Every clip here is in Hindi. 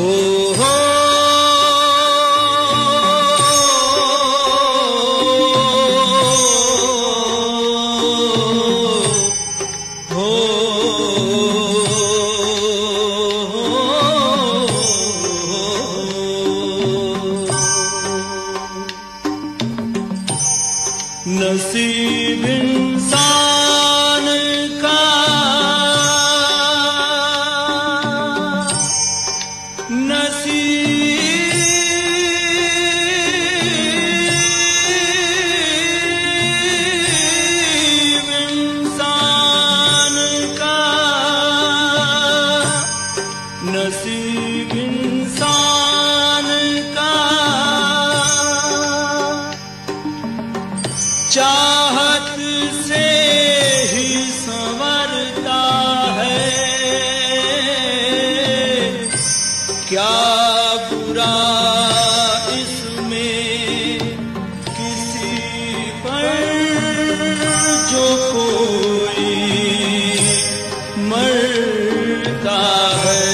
नसीब इंसान का नसीब इंसान का नसीब इंसान का चाहत से ही संवरता है। क्या बुरा इसमें किसी पर जो कोई मरता है।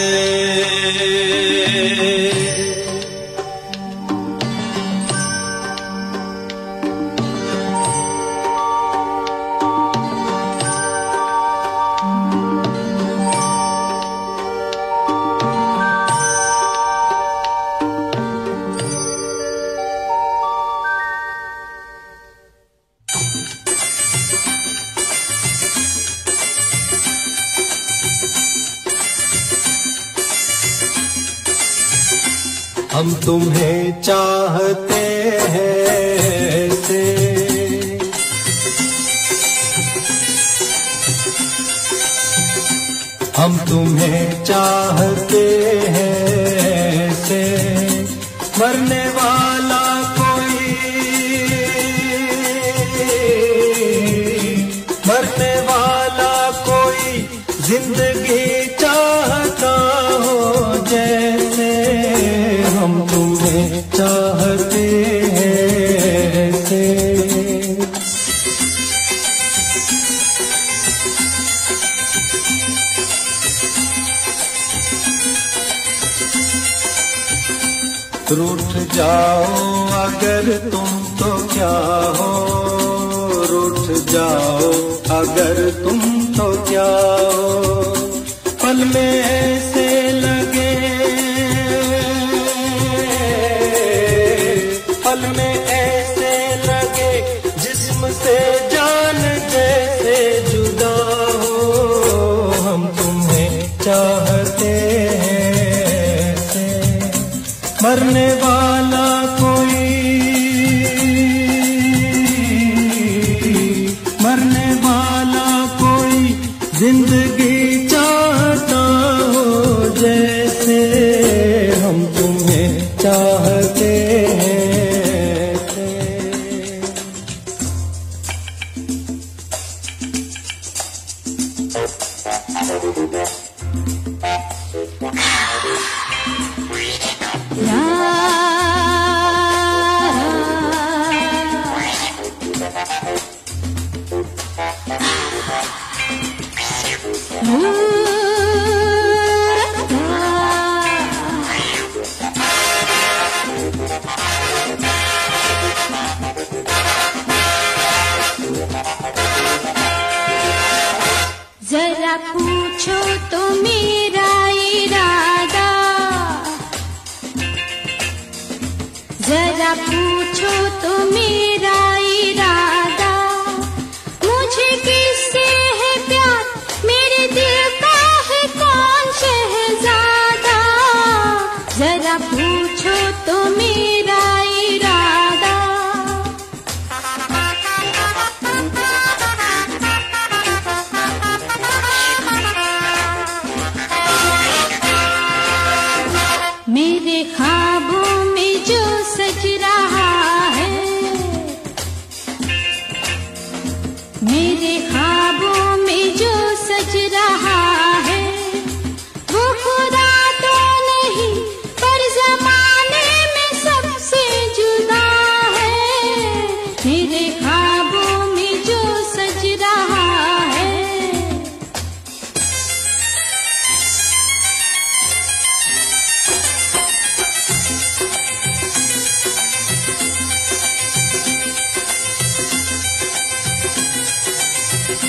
हम तुम्हें चाहते हैं ऐसे, हम तुम्हें चाहते हैं ऐसे, मरने वाला कोई, मरने वाला कोई जिंदगी चाहता हो जैसे, हम तुम्हें चाहते हैं ऐसे। रूठ जाओ अगर तुम तो क्या हो, रूठ जाओ अगर तुम तो क्या हो, पल में ऐसे लगे, पल में ऐसे लगे जिस्म से जान जैसे जुदा हो, हम तुम्हें चाहते हैं ऐसे, मरने वाला कोई, मरने वाला कोई जिंदगी चाहता हो जैसे, हम तुम्हें चाहते हैं। जरा पूछो तो मेरा इरादा, जरा पूछो तो मेरा इरादा, मुझे किससे है प्यार, मेरे दिल का है कौन शहजादा, जरा पूछो तो मेरा इरादा।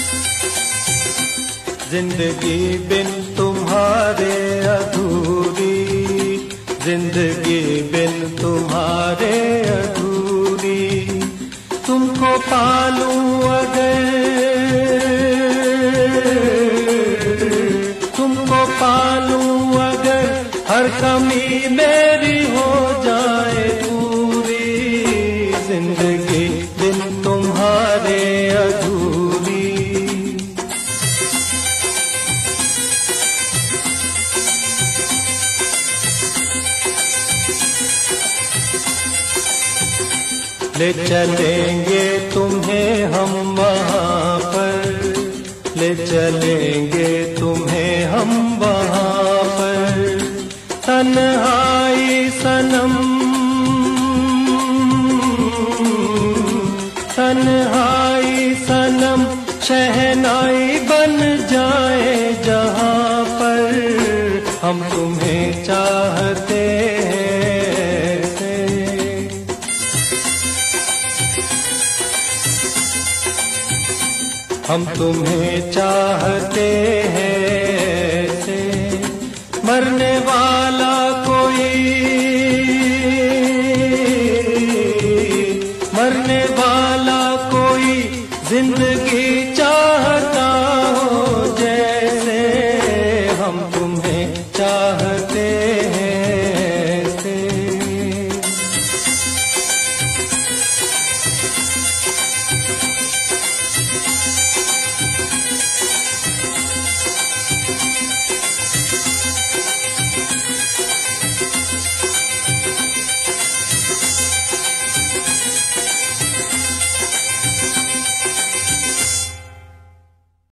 जिंदगी बिन तुम्हारे अधूरी, जिंदगी बिन तुम्हारे अधूरी। तुमको पालूं अगर, तुमको पालूं अगर, हर कमी मेरी हो जाए पूरी। जिंदगी बिन तुम्हारे अधूरी। ले चलेंगे तुम्हें हम वहाँ पर, ले चलेंगे तुम्हें हम वहाँ पर। तन्हाई सनम, तन्हाई सनम शहनाई बन जाए जहाँ पर। हम तुम्हें चाहते हैं, हम तुम्हें चाहते हैं। मरने वाले